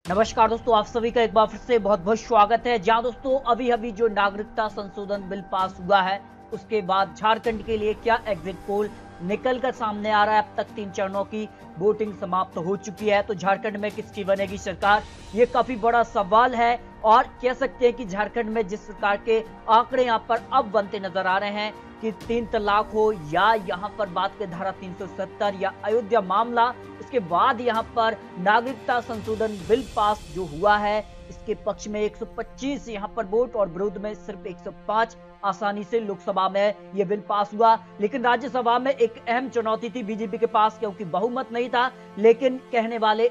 नमस्कार दोस्तों, आप सभी का एक बार फिर से बहुत बहुत स्वागत है। जहां दोस्तों अभी अभी जो नागरिकता संशोधन बिल पास हुआ है उसके बाद झारखंड के लिए क्या एग्जिट पोल निकल कर सामने आ रहा है। अब तक 3 चरणों की वोटिंग समाप्त हो चुकी है, तो झारखंड में किसकी बनेगी सरकार, ये काफी बड़ा सवाल है। और कह सकते हैं कि झारखंड में जिस प्रकार के आंकड़े यहाँ पर अब बनते नजर आ रहे हैं कि 3 तलाक हो या यहाँ पर बात करें धारा 370 या अयोध्या मामला, इसके बाद यहाँ पर नागरिकता संशोधन बिल पास जो हुआ है इसके पक्ष में 125 यहाँ पर वोट और विरोध में सिर्फ 105 आसानी से लोकसभा में ये बिल पास हुआ। लेकिन राज्यसभा में एक अहम चुनौती थी बीजेपी के पास, क्योंकि बहुमत नहीं था। लेकिन कहने वाले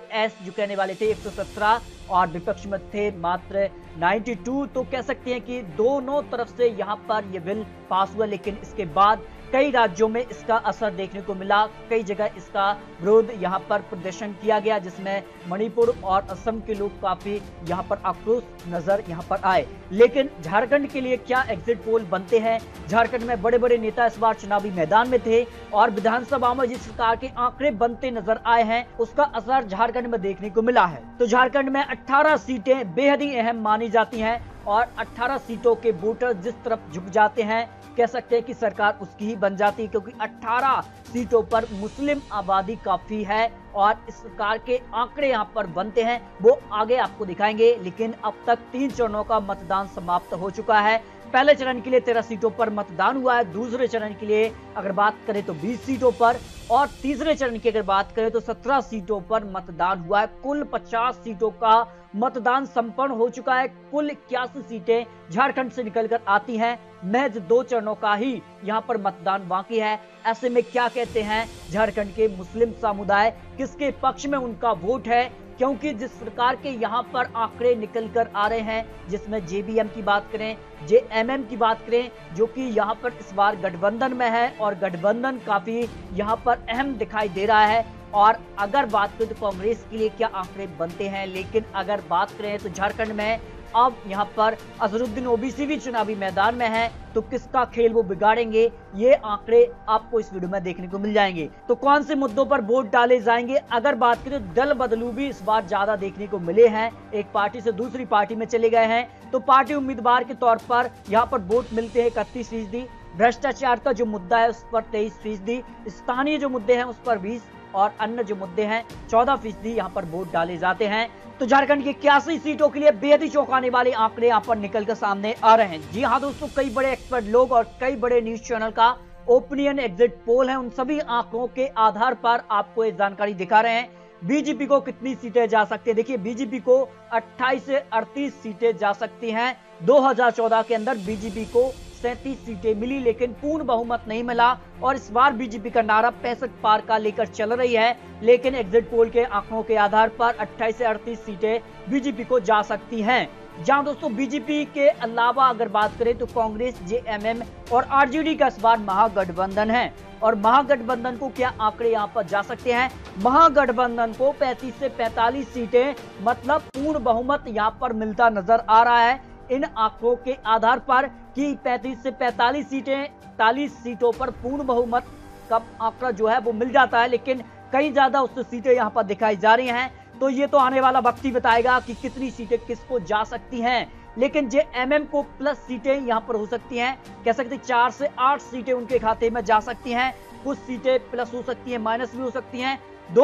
थे 117 और विपक्ष में थे मात्र 92। तो कह सकते हैं कि दोनों तरफ से यहाँ पर ये बिल पास हुआ। लेकिन इसके बाद कई राज्यों में इसका असर देखने को मिला, कई जगह इसका विरोध यहाँ पर प्रदर्शन किया गया, जिसमें मणिपुर और असम के लोग काफी यहाँ पर आक्रोश नजर यहाँ पर आए। लेकिन झारखंड के लिए क्या एग्जिट पोल बनते हैं। झारखंड में बड़े बड़े नेता इस बार चुनावी मैदान में थे और विधानसभा में जिस प्रकार के आंकड़े बनते नजर आए हैं उसका असर झारखंड में देखने को मिला है। तो झारखंड में 18 सीटें बेहद ही अहम मानी जाती हैं और 18 सीटों के वोटर जिस तरफ झुक जाते हैं, कह सकते हैं कि सरकार उसकी ही बन जाती है, क्योंकि 18 सीटों पर मुस्लिम आबादी काफी है और इस प्रकार के आंकड़े यहाँ पर बनते हैं वो आगे आपको दिखाएंगे। लेकिन अब तक 3 चरणों का मतदान समाप्त हो चुका है। पहले चरण के लिए 13 सीटों पर मतदान हुआ है, दूसरे चरण के लिए अगर बात करें तो 20 सीटों पर और तीसरे चरण की अगर बात करें तो 17 सीटों पर मतदान हुआ है। कुल 50 सीटों का मतदान संपन्न हो चुका है। कुल 81 सीटें झारखंड से निकलकर आती हैं। महज 2 चरणों का ही यहाँ पर मतदान बाकी है। ऐसे में क्या कहते हैं झारखंड के मुस्लिम समुदाय, किसके पक्ष में उनका वोट है, क्योंकि जिस प्रकार के यहाँ पर आंकड़े निकल कर आ रहे हैं, जिसमें जेबीएम की बात करें, जेएमएम की बात करें, जो कि यहाँ पर इस बार गठबंधन में है और गठबंधन काफी यहाँ पर अहम दिखाई दे रहा है। और अगर बात करें तो कांग्रेस के लिए क्या आंकड़े बनते हैं। लेकिन अगर बात करें तो झारखंड में अब यहाँ पर अजहरुद्दीन ओबीसी भी चुनावी मैदान में है, तो किसका खेल वो बिगाड़ेंगे, ये आंकड़े आपको इस वीडियो में देखने को मिल जाएंगे। तो कौन से मुद्दों पर वोट डाले जाएंगे। अगर बात करें तो दल बदलू भी इस बार ज्यादा देखने को मिले हैं, एक पार्टी से दूसरी पार्टी में चले गए हैं। तो पार्टी उम्मीदवार के तौर पर यहाँ पर वोट मिलते हैं 31%, भ्रष्टाचार का जो मुद्दा है उस पर 23%, स्थानीय जो मुद्दे हैं उस पर 20 और अन्य जो मुद्दे हैं 14% यहाँ पर वोट डाले जाते हैं। तो झारखंड की 81 सीटों के लिए बेहद ही चौंकाने वाले आंकड़े यहाँ पर निकलकर सामने आ रहे हैं। जी हाँ दोस्तों, कई बड़े एक्सपर्ट लोग और कई बड़े न्यूज चैनल का ओपिनियन एग्जिट पोल है, उन सभी आंकड़ों के आधार पर आपको ये जानकारी दिखा रहे हैं। बीजेपी को कितनी सीटें जा सकती है, देखिए बीजेपी को 28 से 38 सीटें जा सकती हैं। 2014 के अंदर बीजेपी को 37 सीटें मिली, लेकिन पूर्ण बहुमत नहीं मिला और इस बार बीजेपी का नारा 65 पार का लेकर चल रही है। लेकिन एग्जिट पोल के आंकड़ों के आधार पर 28 से 38 सीटें बीजेपी को जा सकती हैं। जहां दोस्तों बीजेपी के अलावा अगर बात करें तो कांग्रेस, जेएमएम और आरजेडी का इस बार महागठबंधन है। और महागठबंधन को क्या आंकड़े यहां पर जा सकते हैं। महागठबंधन को 35 से 45 सीटें मतलब पूर्ण बहुमत यहां पर मिलता नजर आ रहा है इन आंकड़ों के आधार पर कि 35 से 45 सीटें, 40 सीटों पर पूर्ण बहुमत का आंकड़ा जो है वो मिल जाता है। लेकिन कई ज्यादा उससे सीटें यहां पर दिखाई जा रही हैं, तो ये तो आने वाला वक्त ही बताएगा कि कितनी सीटें किसको जा सकती हैं। लेकिन जेएमएम को प्लस सीटें यहां पर हो सकती हैं, कह सकते 4 से 8 सीटें उनके खाते में जा सकती हैं। कुछ सीटें प्लस हो सकती हैं, माइनस भी हो सकती हैं।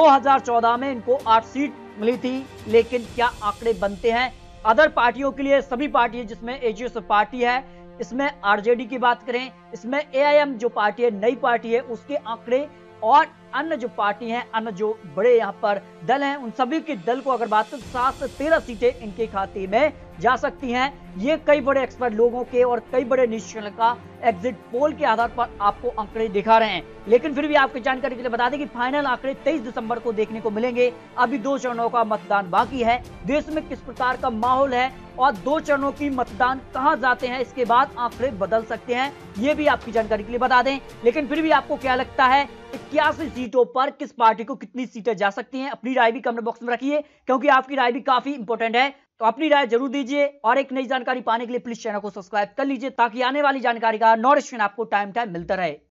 2014 में इनको 8 सीट मिली थी, लेकिन क्या आंकड़े बनते हैं अदर पार्टियों के लिए। सभी पार्टियां जिसमें एजीएस पार्टी है, इसमें आरजेडी की बात करें, इसमें एआईएम जो पार्टी है, नई पार्टी है, उसके आंकड़े और अन्य जो पार्टी हैं, अन्य जो बड़े यहाँ पर दल हैं, उन सभी के दल को अगर बात करें 7 से 13 सीटें इनके खाते में जा सकती हैं। ये कई बड़े एक्सपर्ट लोगों के और कई बड़े न्यूज चैनल का एग्जिट पोल के आधार पर आपको आंकड़े दिखा रहे हैं। लेकिन फिर भी आपकी जानकारी के लिए बता दें कि फाइनल आंकड़े 23 दिसंबर को देखने को मिलेंगे। अभी 2 चरणों का मतदान बाकी है। देश में किस प्रकार का माहौल है और 2 चरणों की मतदान कहां जाते हैं, इसके बाद आंकड़े बदल सकते हैं, ये भी आपकी जानकारी के लिए बता दें। लेकिन फिर भी आपको क्या लगता है 81 सीटों पर किस पार्टी को कितनी सीटें जा सकती हैं, अपनी राय भी कमेंट बॉक्स में रखिए, क्योंकि आपकी राय भी काफी इंपॉर्टेंट है। तो अपनी राय जरूर दीजिए और एक नई जानकारी पाने के लिए प्लीज चैनल को सब्सक्राइब कर लीजिए, ताकि आने वाली जानकारी का नोटिफिकेशन आपको टाइम मिलता रहे।